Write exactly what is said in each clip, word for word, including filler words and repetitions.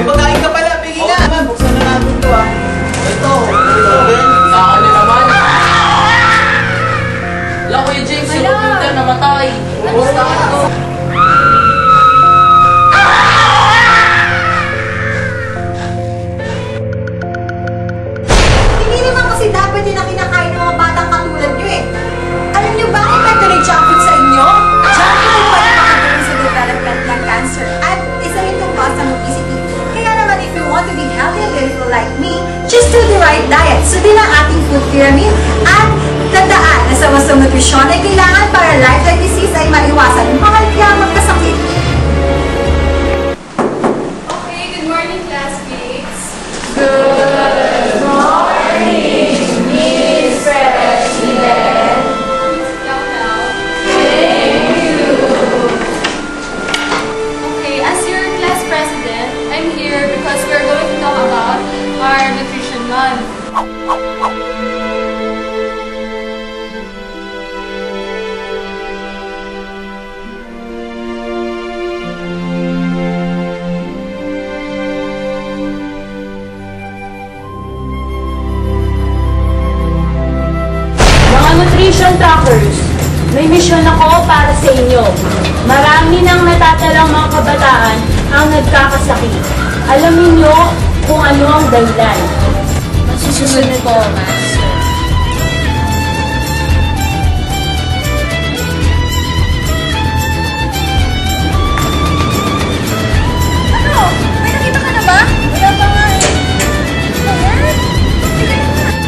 pagkain ka pala, bigyan na! Oo naman, buksan na natin ito ah. Ito, ito, Ben. Saan na naman? Wala, Kuya James, yung computer namatay. Basta ka ito. Hindi naman kasi dapat din ang kinakain ng mga batang katulad nyo eh. Alam nyo bakit ito na junk food sa inyo? Junk food ay pwede makatulong sa development ng cancer at isa rin itong cause ng obesity. Kaya naman if you want to be healthy and beautiful like me, just do the right diet. Sundin ang ating food pyramid at tandaan na sa wasong nutrisyon ay kailangan para lifelong disease ay maiwasan. Mahal kaya magkasakit. Okay, good morning classmates. Good morning, Miss President. Sit down now. Thank you. Okay, as your class president, I'm here because we're going to talk about our nutrition month. Nutrition trackers, may misyon ako para sa inyo. Marami nang natatalang mga kabataan ang nagkakasakit. Alamin nyo kung ano ang dahilan. Masusunod po, Master. Ano? May nakita ka na ba? Wala pa nga eh. Ayan. Tignan mo na.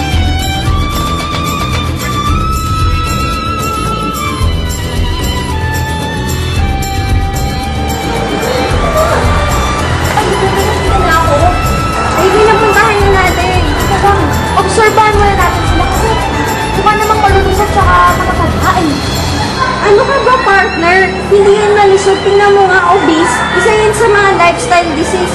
Ay, ito na ako. Ay, pinapuntahan na natin. Ito obserbahan muna natin sila kasi mukha namang malulus at saka makapagkain. Ano ka ba, partner? Hindi yan malusog. Tingnan mo nga, obese. Isa yan sa mga lifestyle disease.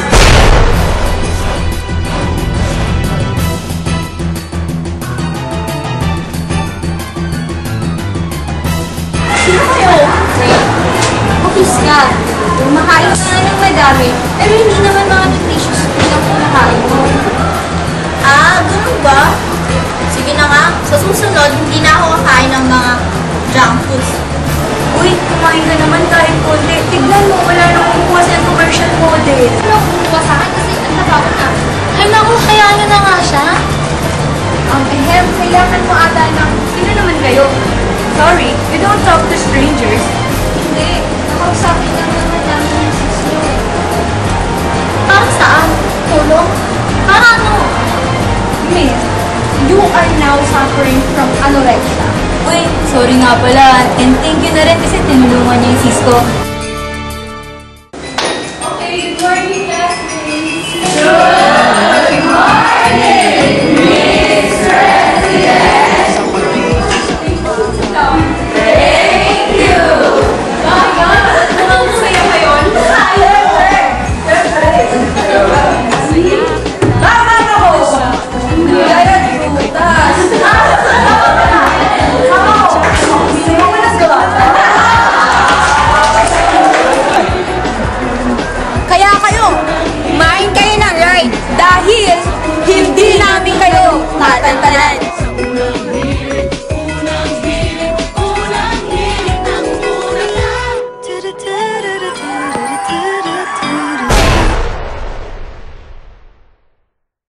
Sino kayo? Obese ka. Makain ka nga ng madami, pero hindi naman mga nutritious food ang kumakain mo. Ah, ganun ba? Sige na nga, sa susunod, hindi na ako kakain ng mga junk foods. Uy, kumain ka naman kahit konti. Tignan mo, wala nang kumuha sa commercial model. Ano ang kumuha sa akin kasi ang nabago na. Ay naku, hayaan nyo na nga siya. Ang um, ehem, kailangan mo ata ng, sino naman kayo? Sorry, you don't talk to strangers. Hindi, nakausapin lang naman namin yung sis nyo. Para saan? Tulong? Para ano? Miss, you are now suffering from anorexia. Uy, sorry nga pala. And thank you na rin kasi tinulungan niya yung sis ko.